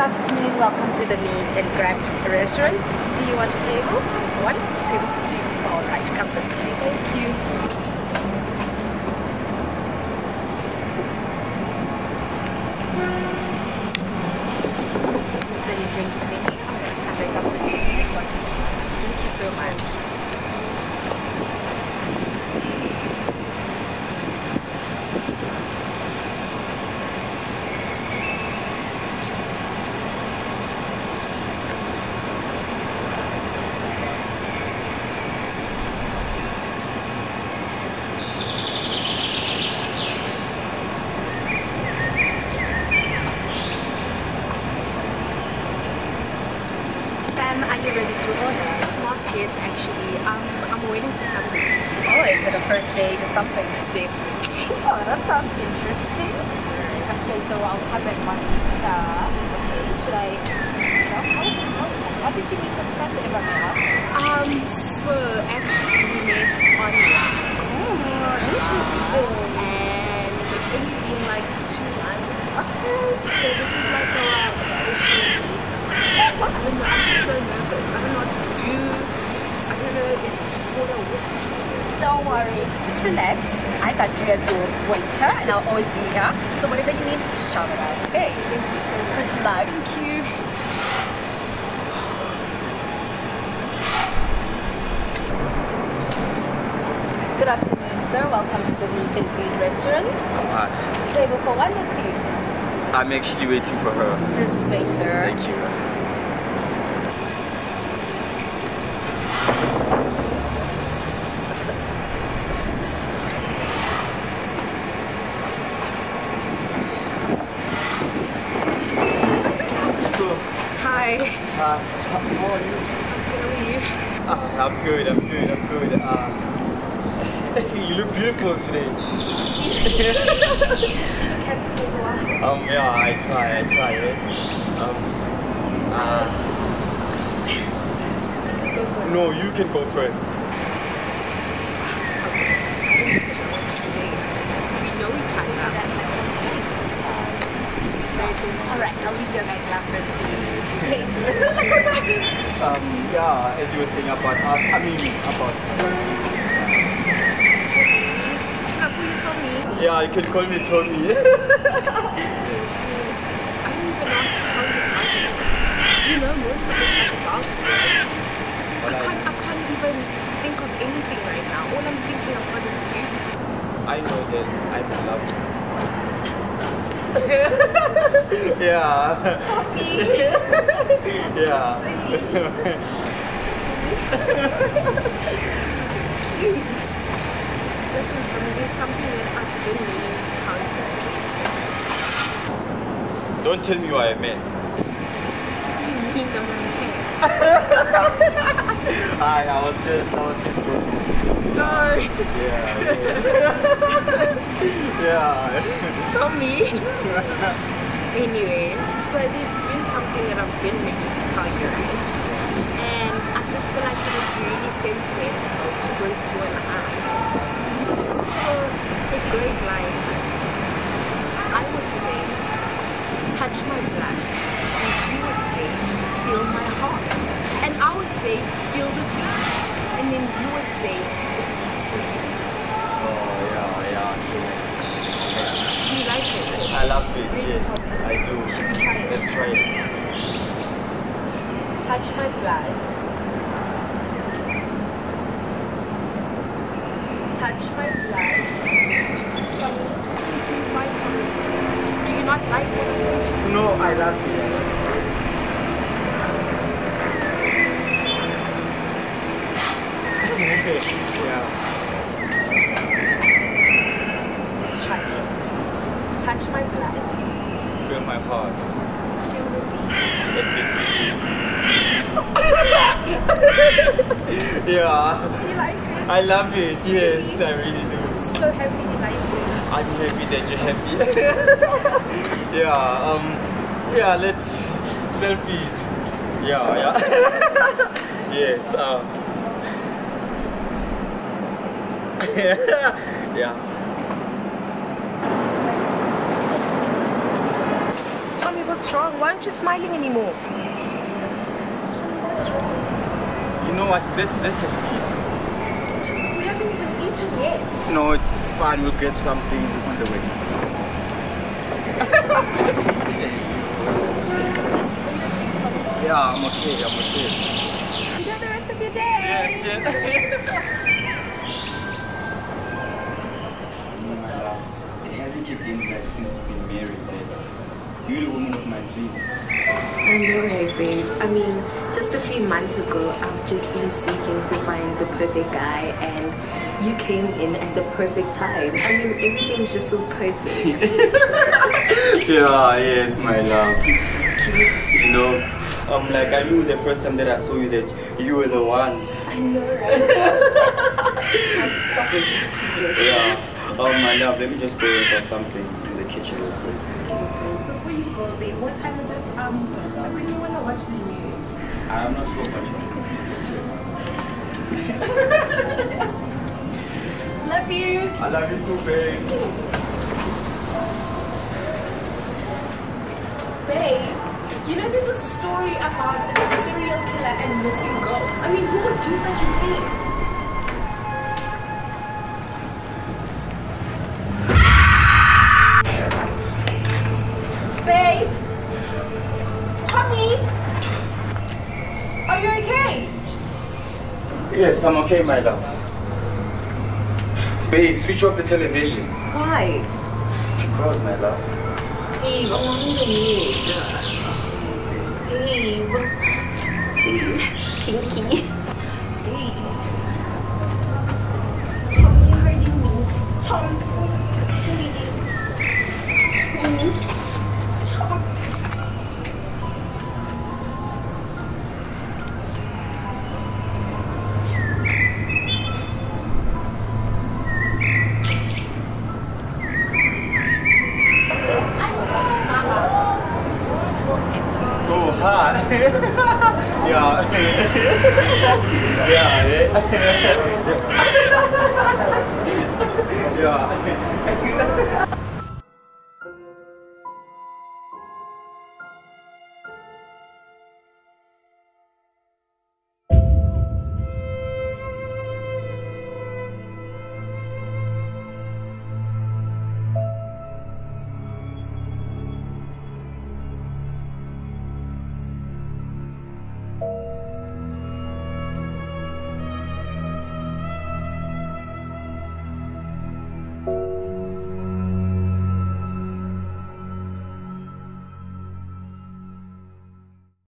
afternoon, welcome to the Meet and Grab restaurant. Do you want a table? Table for one, table for two. Alright, come this way. Thank you. Any drinks menu? I'm going to have a couple of minutes. Thank you so much. Are you ready to order? Not yet, actually. I'm waiting for something. Oh, is it a first date or something? Definitely. Oh, that sounds interesting. Okay, so I'll come back once it's here. Okay, should I? How did you meet this person, if I may ask? So actually we met online. Oh, interesting. And it's only been like 2 months. Okay. So this is like a official meet. I don't know, I'm so nervous. I don't know what to do. I don't know if I should order water. Don't worry, just relax. I got you as your waiter and I'll always be here. So whatever you need, just shout it out, okay? Thank you so much. Good luck. Thank you. Good afternoon, sir. Welcome to the Meet and Greet restaurant. Hi. Table for 1 or 2? I'm actually waiting for her. This way, sir. Thank you. Hi. How are you? How are you? I'm good. You look beautiful today. Handsome as well. Yeah, I try it. Go for it. No, you can go first. We know each other. Alright, I'll leave your nightclub first to you. Yeah, as you were saying about us, about... Tommy. Yeah, you can call me Tommy. I don't even know what to tell you about you. You know most of the stuff about me, right? I can't even think of anything right now. All I'm thinking about is you. I know that I'm in love. Yeah. Tommy. Yeah. So cute. Listen, Tommy, there's something that I've been meaning to tell you. Don't tell me what I meant. What do you mean I'm a man? I was just joking. No. Yeah. Tommy. Anyways, so there's been something that I've been meaning to tell you, right? And I just feel like it would be really sentimental to both you and I. So it goes like, I would say, touch my blood, and you would say, feel my heart, and I would say, feel the beat, and then you would say, it beats for you. Oh, yeah. Do you like it? I love it, Really, yes, Tommy? I do. Should we try it? Let's try it. Touch my blood. Touch my blood. Tommy, you can sing right, Tommy. Do you not like what I'm teaching? No, I love it. Yeah. Let's try it. Touch my blood. Feel my heart. Feel the beat. Let this Yeah. Do you like it? I love it. Yes, I really do. I'm so happy you like it. I'm happy that you're happy. Yeah, let's selfies. Yeah. Yes. Yeah. Tommy, what's wrong? Why aren't you smiling anymore? You know what? Let's just leave. We haven't even eaten yet. No, it's fine. We'll get something on the way. Yeah, I'm okay. Enjoy the rest of your day. Yes. Oh my love, it hasn't been like since we've been married, babe. You're the woman of my dreams. I know, right, babe. I mean, just a few months ago, I've just been seeking to find the perfect guy, and you came in at the perfect time. I mean, everything's just so perfect. Yeah, yes, my love. Cute. You know, I knew the first time that I saw you that you were the one. I know, right? Now stop it. Yeah. My love, let me just go and have something in the kitchen real quick. Before you go, babe, what time is it? I quickly want to watch the news. I'm not sure about you. Love you. I love you too, babe. Babe, you know there's a story about a serial killer and missing girl. I mean, who would do such a thing? Babe? Tommy? Are you okay? Yes, I'm okay, my love. Babe, switch off the television. Why? Because, my love. Babe, I want to eat. Babe. Pinky. Babe. Tommy hurting me. Tommy. Oh, hot. Yeah. Yeah. Yeah.